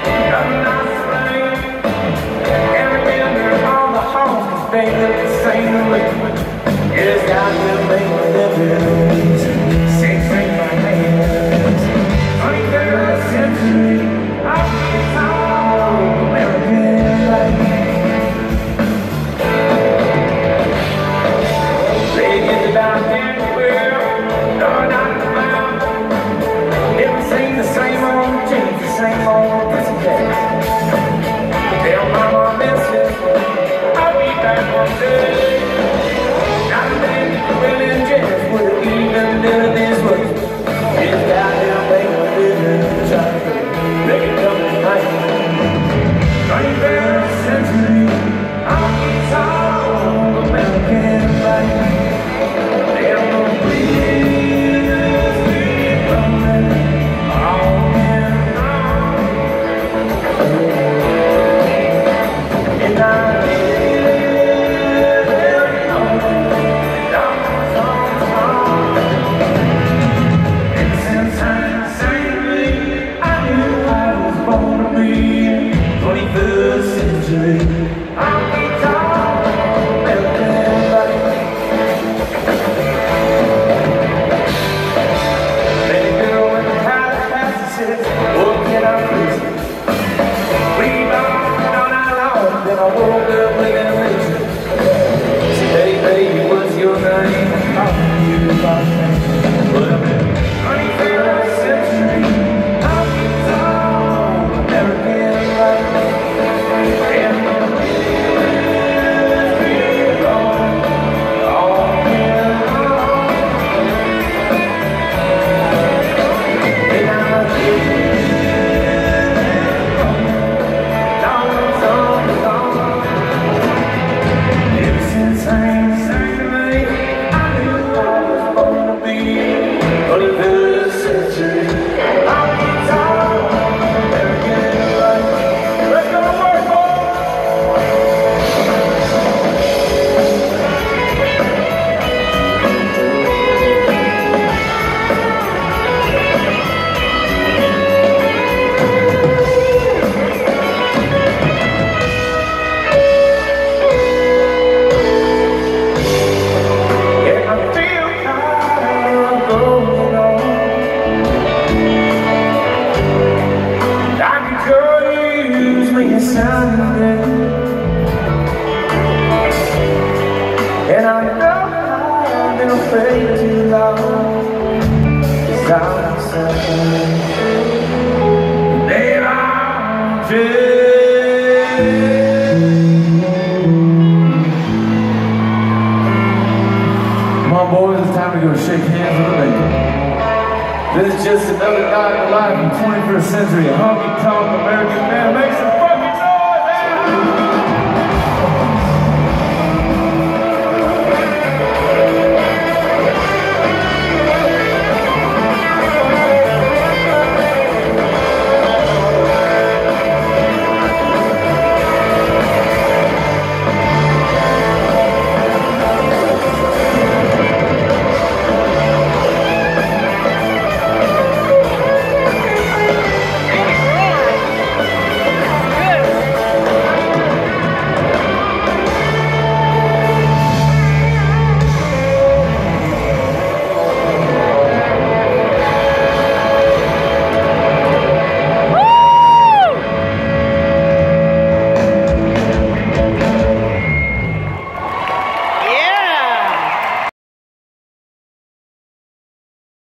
They look the same way. Yes, God will make a difference. Sing my hands. 21st century, I'll be a tall American life. They get about everywhere, no, not the mouth. Never sing the same old tunes, the same old pussycat. Tell mama, miss it. I'll be back one day.